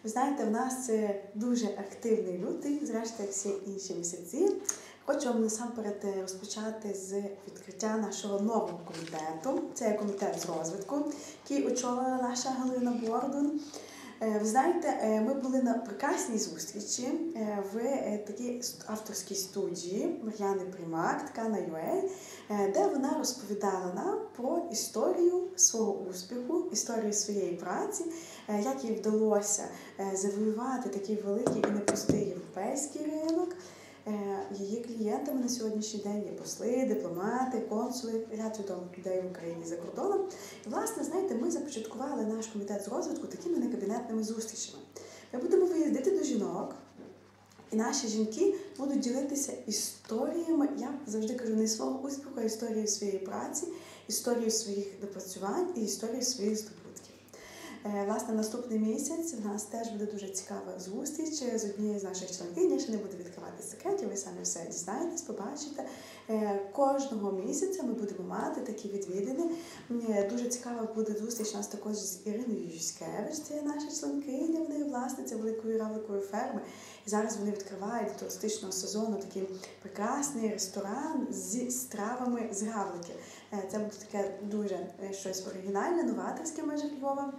Ви знаєте, в нас дуже активний лютий, зрештою, як всі інші місяці. Хочу вам насамперед розпочати з відкриття нашого нового комітету. Це комітет з розвитку, який очолила наша Галина Бордун. Ви знаєте, ми були на прекрасній зустрічі в такій авторській студії Мар'яни Примак, Ткана.ua, де вона розповідала нам про історію свого успіху, історію своєї праці, як їй вдалося завоювати такий великий і непростий європейський ринок. Її клієнтами на сьогоднішній день є посли, дипломати, консули, ряд відомих людей в Україні і за кордоном. І, власне, знаєте, ми започаткували наш комітет з розвитку такими некабінетними зустрічами. Ми будемо виїздити до жінок, і наші жінки будуть ділитися історіями, я завжди кажу, не свого успіху, а історією своєї праці, історією своїх напрацювань і історією своїх здобутків. Власне, наступний місяць в нас теж буде дуже цікава зустріч з однією з наших членкинь. Я ще не буду відкривати секретів, ви самі все дізнаєтесь, побачите. Кожного місяця ми будемо мати такі відвідини. Дуже цікава буде зустріч у нас також з Іриною Юськевич, це наша членкиня, вона є власниця великої равликової ферми. І зараз вони відкривають до туристичного сезону такий прекрасний ресторан зі стравами з равликів. Це буде таке дуже щось оригінальне, новаторське в межах Львова.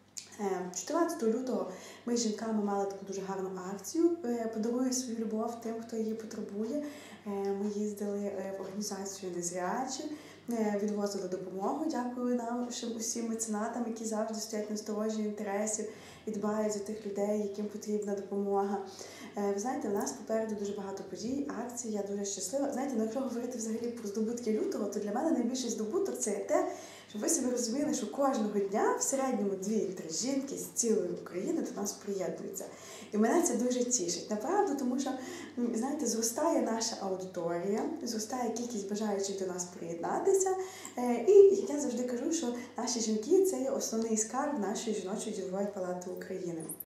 14 лютого ми з жінками мали таку дуже гарну акцію «Подаруй свою любов тим, хто її потребує». Ми їздили в організацію «Незрячі», відвозили допомогу. Дякую нашим усім меценатам, які завжди стоять на сторожі інтересів і дбають за тих людей, яким потрібна допомога. Ви знаєте, у нас попереду дуже багато подій, акцій, я дуже щаслива. Знаєте, якщо говорити взагалі про здобутки лютого, то для мене найбільший здобуток – це те, щоб ви собі розуміли, що кожного дня в середньому 2-3 жінки з цілої України до нас приєднуються. І мене це дуже тішить. Направду, тому що, знаєте, зростає наша аудиторія, зростає кількість бажаючих до нас приєднатися. І я завжди кажу, що наші жінки – це є основний скарб нашої жіночої ділової палати України.